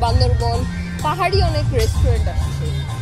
বান্দরবন পাহাড়ি অনেক রেস্টুরেন্ট আছে।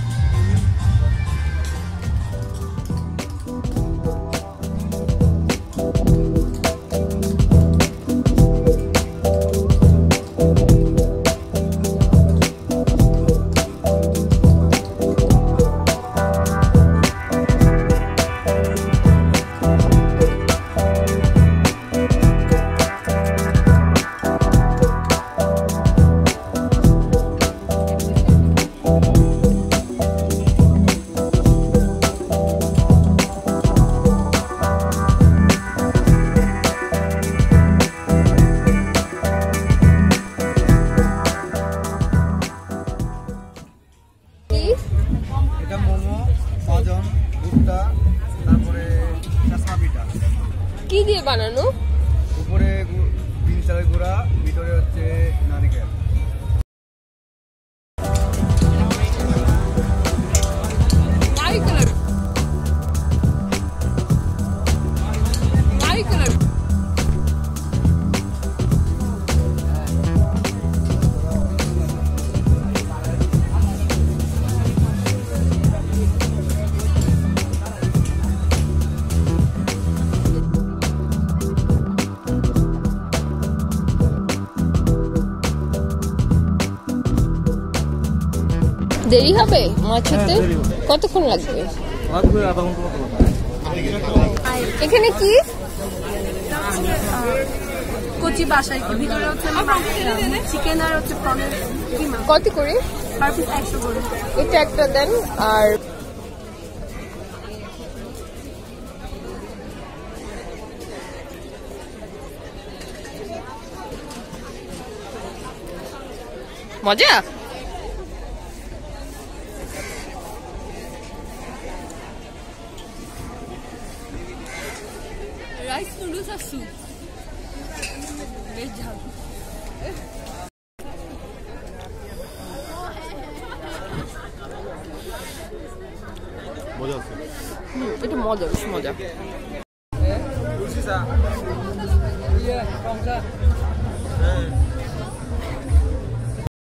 কি দিয়ে বানানো? উপরে তিন চালের গুঁড়া, ভিতরে হচ্ছে নারকেল। দেরি হবে মাছ হতে? কতক্ষণ লাগবে? এখানে কি কচি বাসায় ভিতরে হচ্ছে চিকেন আর হচ্ছে প্রনের কিমা। কত করে? পার পিস 100 করে। এটা একটা দেন। আর মজা। রাইস নুডলস আর স্যুপ বেশ ঝাল। মজা আছে। এটা মজা, বেশ মজা। রুচিসা। ইয়ে, কমসা।